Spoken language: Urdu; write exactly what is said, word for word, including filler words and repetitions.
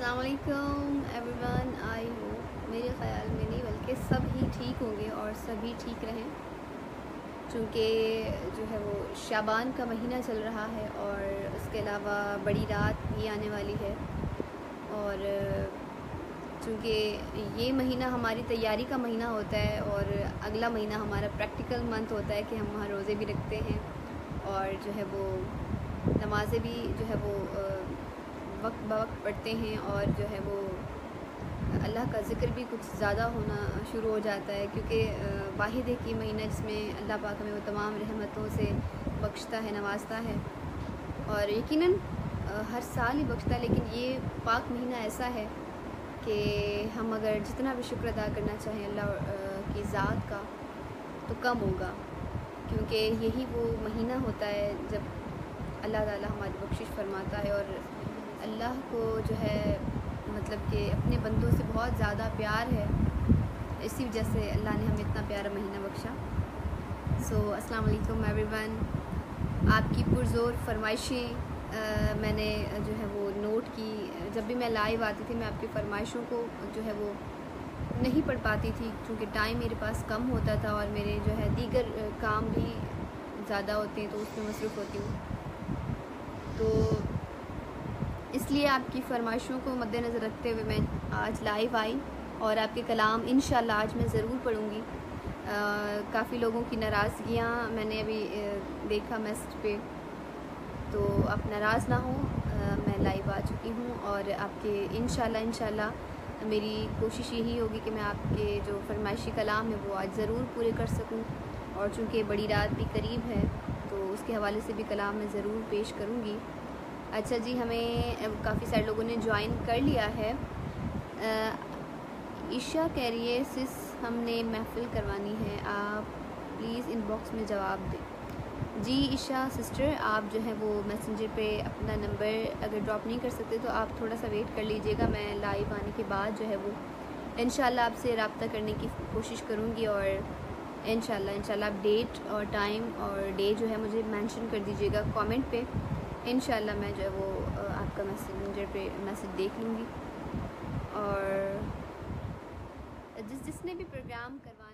السلام علیکم ایوری ون. آئی ہو میرے خیال میں نہیں بلکہ سب ہی ٹھیک ہوں گے اور سبھی ٹھیک رہیں، چونکہ جو ہے وہ شعبان کا مہینہ چل رہا ہے اور اس کے علاوہ بڑی رات بھی آنے والی ہے. اور چونکہ یہ مہینہ ہماری تیاری کا مہینہ ہوتا ہے اور اگلا مہینہ ہمارا پریکٹیکل منتھ ہوتا ہے کہ ہم وہاں روزے بھی رکھتے ہیں اور جو ہے وہ نمازیں بھی جو ہے وہ وقت بوقت پڑھتے ہیں اور جو ہے وہ اللہ کا ذکر بھی کچھ زیادہ ہونا شروع ہو جاتا ہے، کیونکہ واحد ایک یہ مہینہ جس میں اللہ پاک ہمیں وہ تمام رحمتوں سے بخشتا ہے، نوازتا ہے. اور یقیناً ہر سال ہی بخشتا ہے، لیکن یہ پاک مہینہ ایسا ہے کہ ہم اگر جتنا بھی شکر ادا کرنا چاہیں اللہ کی ذات کا تو کم ہوگا، کیونکہ یہی وہ مہینہ ہوتا ہے جب اللہ تعالیٰ ہماری بخشش فرماتا ہے اور اللہ کو جو ہے مطلب کہ اپنے بندوں سے بہت زیادہ پیار ہے. اسی وجہ سے اللہ نے ہمیں اتنا پیارا مہینہ بخشا. سو السلام علیکم ایوری ون. آپ کی پرزور فرمائشیں میں نے جو ہے وہ نوٹ کی. جب بھی میں لائیو آتی تھی میں آپ کی فرمائشوں کو جو ہے وہ نہیں پڑھ پاتی تھی، کیونکہ ٹائم میرے پاس کم ہوتا تھا اور میرے جو ہے دیگر کام بھی زیادہ ہوتے ہیں تو اس میں مصروف ہوتی ہوں. تو اس لیے آپ کی فرمائشوں کو مد نظر رکھتے ہوئے میں آج لائیو آئی اور آپ کے کلام انشاءاللہ آج میں ضرور پڑھوں گی. کافی لوگوں کی ناراضگیاں میں نے ابھی دیکھا میسج پہ، تو آپ ناراض نہ ہوں. میں لائیو آ چکی ہوں اور آپ کے انشاءاللہ انشاءاللہ میری کوشش یہی ہوگی کہ میں آپ کے جو فرمائشی کلام ہے وہ آج ضرور پورے کر سکوں. اور چونکہ بڑی رات بھی قریب ہے تو اس کے حوالے سے بھی کلام میں ضرور پیش کروں گی. اچھا جی، ہمیں کافی سارے لوگوں نے جوائن کر لیا ہے. عشا کہہ رہی ہے سس ہم نے محفل کروانی ہے، آپ پلیز ان باکس میں جواب دیں. جی عشا سسٹر، آپ جو ہے وہ میسنجر پہ اپنا نمبر اگر ڈراپ نہیں کر سکتے تو آپ تھوڑا سا ویٹ کر لیجیے گا. میں لائیو آنے کے بعد جو ہے وہ انشاءاللہ آپ سے رابطہ کرنے کی کوشش کروں گی اور انشاءاللہ انشاءاللہ آپ ڈیٹ اور ٹائم اور ڈے جو ہے مجھے مینشن کر دیجیے گا کامنٹ پہ. انشاءاللہ میں جو ہے وہ آپ کا میسنجر پہ میسج دیکھ لوں گی. اور جس جس نے بھی پروگرام کروانا